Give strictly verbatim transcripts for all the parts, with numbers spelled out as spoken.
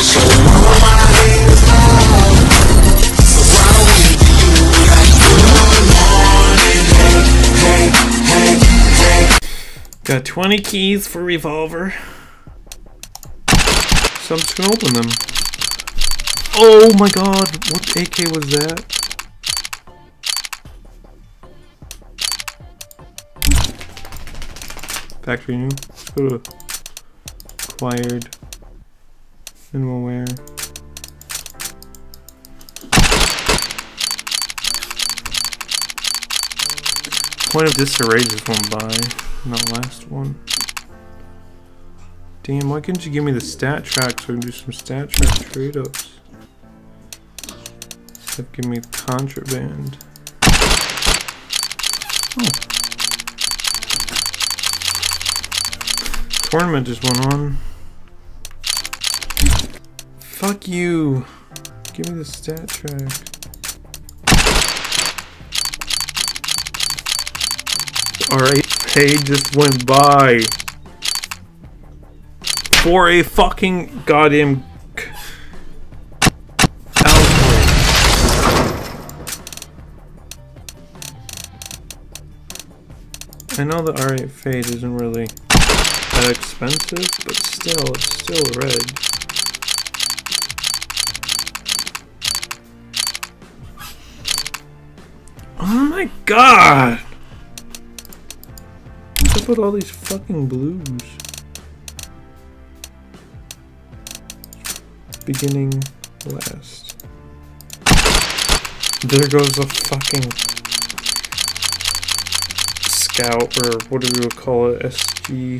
So all my haters love. So I wave to you like good morning. Hey, hey, hey, hey. Got twenty keys for revolver. So I'm just gonna open them. Oh my god, what A K was that? Factory new. Let's go to acquired. Minimal wear. Point of disarray just went by. Not last one. Damn, why couldn't you give me the stat track so I can do some stat track trade ups? Instead of giving me contraband. Oh. Tournament just went on. Fuck you. Give me the stat track. Alright, pay just went by. For a fucking goddamn outbreak. I know the R eight Fade isn't really that expensive, but still, it's still red. Oh my god! What's up with all these fucking blues? Beginning last. There goes a fucking scout, or what do we call it? S G.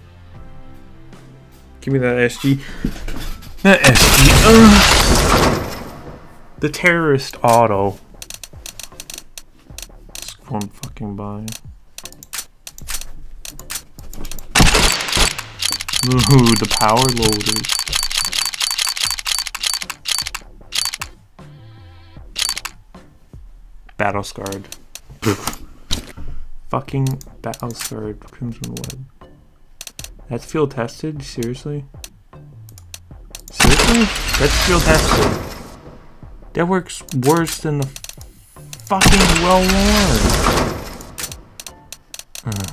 Give me that S G. That S G. Ugh. The terrorist auto. It's going fucking by. Ooh, the power loaders. Battle scarred. Fucking battle scarred Crimson Web. That's field tested? Seriously? Seriously? That's field tested. That works worse than the fucking well worn. Uh.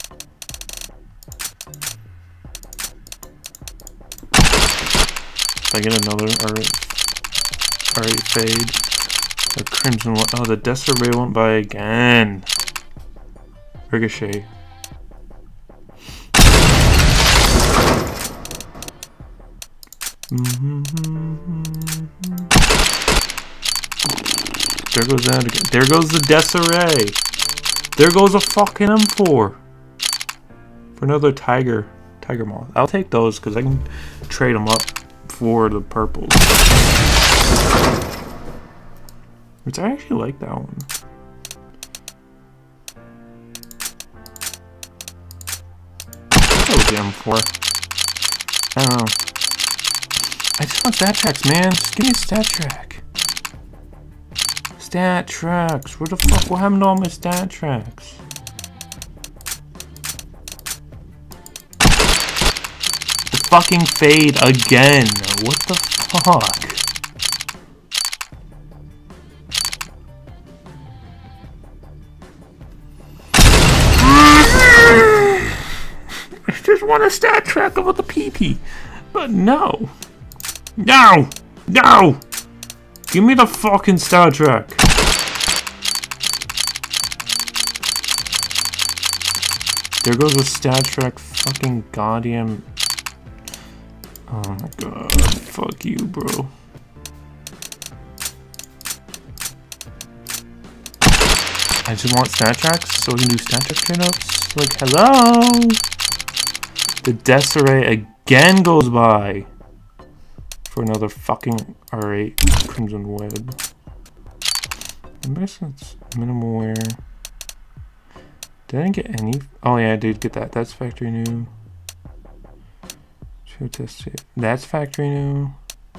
If I get another R eight Fade. The Crimson one. Oh, the Desiree went by again. Ricochet. Mm-hmm. There goes that again. There goes the Desiree. There goes a fucking M four. For another Tiger. Tiger Moth. I'll take those because I can trade them up for the purples. Which I actually like that one. That was the M four. I don't know. I just want stat tracks, man. Just give me a stat track. Stat tracks. Where the fuck? What happened to all my stat tracks? The fucking Fade again. What the fuck? I just want a stat track about the P P. But no. No! No! Give me the fucking stat track. There goes a stat track fucking goddamn. Oh my god. Fuck you, bro. I just want stat tracks so we can do stat track trade ups. Like, hello! The Desiree again goes by. For another fucking R eight Crimson Web. I guess that's minimal wear. Did I get any? Oh yeah, I did get that. That's factory new. Show test it. That's factory new.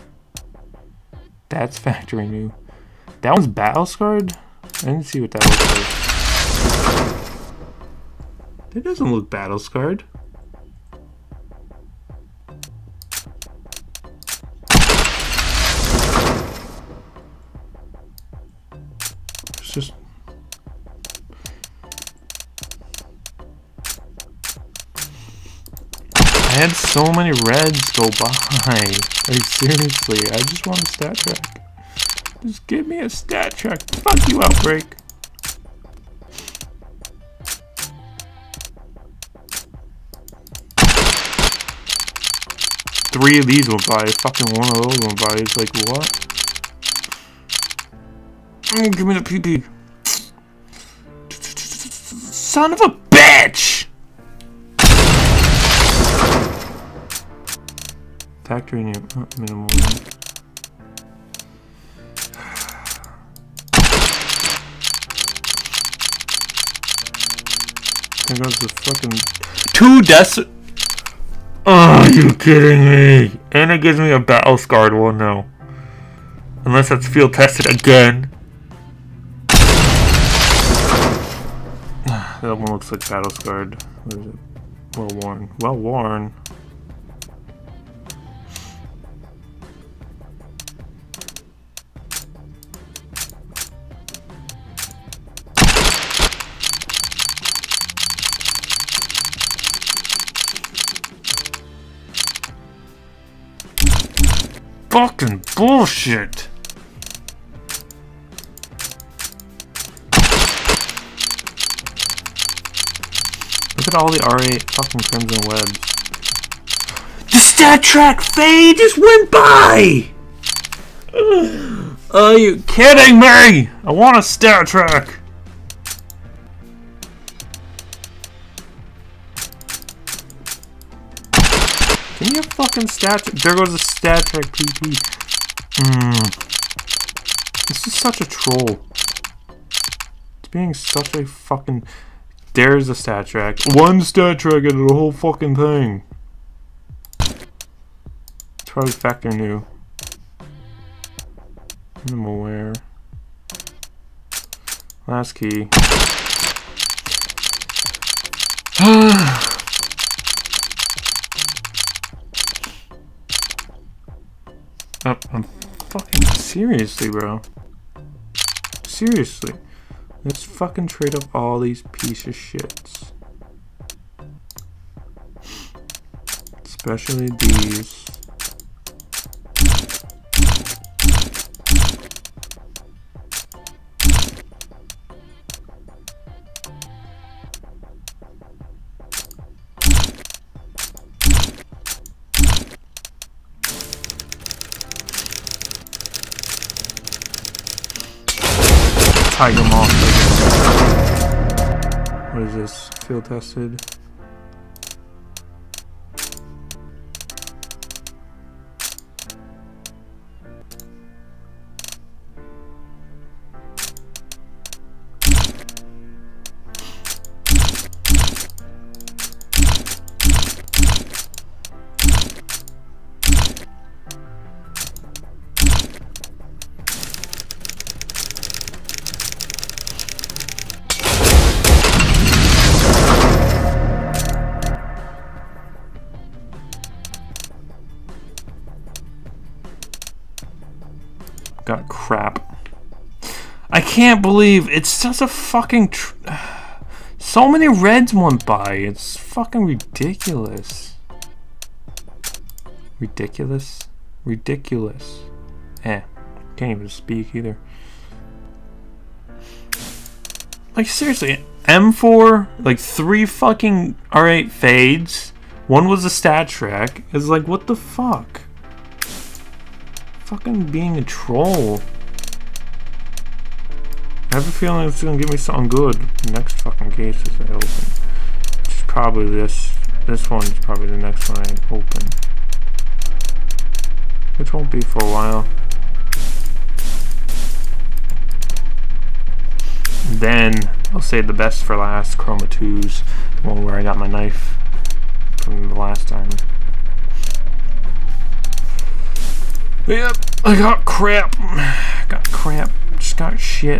That's factory new. That one's battle scarred? I didn't see what that looks like. That doesn't look battle scarred. had so many reds go by. Like, seriously, I just want a stat track. Just give me a stat track. Fuck you, Outbreak. Three of these went by. Fucking one of those went by. It's like, what? Mm, give me the P P. Son of a bitch! Factory name, uh, minimal. There goes the fucking two deaths. Oh, are you kidding me? And it gives me a battle scarred one now. Unless that's field tested again. That one looks like battle scarred. Where is it? Well worn. Well worn. Fucking bullshit. Look at all the R eight fucking Crimson Webs. The stat track fade just went by! Are you kidding me? I want a stat track. Give me a fucking stat track. There goes a stat track P P. Mm. This is such a troll. It's being such a fucking... There's a stat track. One stat track out of the whole fucking thing. It's probably Factor new. I'm aware. Last key. Oh, I'm fucking seriously, bro. Seriously. Let's fucking trade up all these piece of shits. Especially these. Tiger Moth. What is this? Field tested. Got crap. I can't believe it's such a fucking tr so many reds went by. It's fucking ridiculous. Ridiculous? Ridiculous. Eh. Can't even speak either. Like seriously, M four, like three fucking R eight fades. One was a stat track. It's like, what the fuck? Fucking being a troll. I have a feeling it's gonna give me something good. The next fucking case is I open. Which is probably this. This one is probably the next one I open. Which won't be for a while. Then I'll save the best for last. Chroma twos. The one where I got my knife from the last time. Yep, I got crap. Got crap. Just got shit.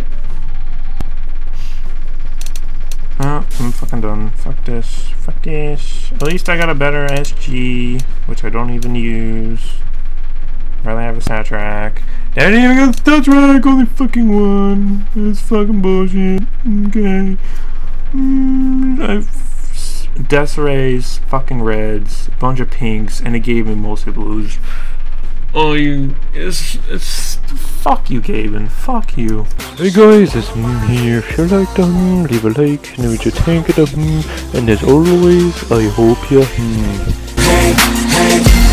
Oh, I'm fucking done. Fuck this. Fuck this. At least I got a better S G, which I don't even use. Rather have a stat track. I didn't even get a stat track, only fucking one. It's fucking bullshit. Okay. Mm, I've Desiree's fucking reds, a bunch of pinks, and it gave me mostly blues. Oh, you, it's, it's, fuck you, Gaben, fuck you. Hey guys, it's me here. If you like them, leave a like, and we just think of them. And as always, I hope you hmm. Hey, hey.